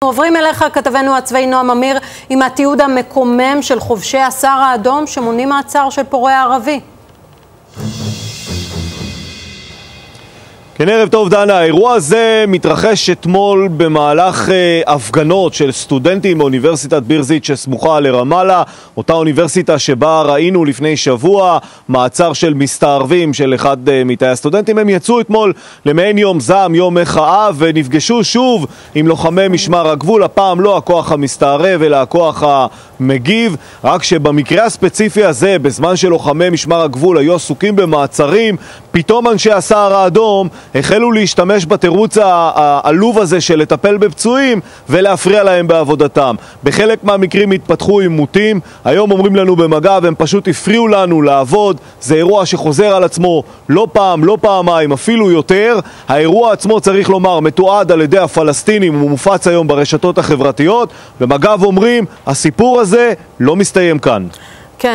עוברים אליך, כתבנו הצבאי נועם אמיר, עם התיעוד המקומם של חובשי הסהר האדום שמונעים מעצר של פורע ערבי. כן, ערב טוב דנה. האירוע הזה מתרחש אתמול במהלך הפגנות של סטודנטים באוניברסיטת בירזית שסמוכה לרמאללה, אותה אוניברסיטה שבה ראינו לפני שבוע מעצר של מסתערבים של אחד מתאי הסטודנטים. הם יצאו אתמול למעין יום זעם, יום מחאה, ונפגשו שוב עם לוחמי משמר הגבול, הפעם לא הכוח המסתערב אלא הכוח המגיב, רק שבמקרה הספציפי הזה, בזמן שלוחמי משמר הגבול היו עסוקים במעצרים, פתאום אנשי הסהר האדום החלו להשתמש בתירוץ העלוב הזה של לטפל בפצועים ולהפריע להם בעבודתם. בחלק מהמקרים התפתחו עימותים. היום אומרים לנו במג"ב, הם פשוט הפריעו לנו לעבוד. זה אירוע שחוזר על עצמו לא פעם, לא פעמיים, אפילו יותר. האירוע עצמו, צריך לומר, מתועד על ידי הפלסטינים ומופץ היום ברשתות החברתיות. במג"ב אומרים, הסיפור הזה לא מסתיים כאן.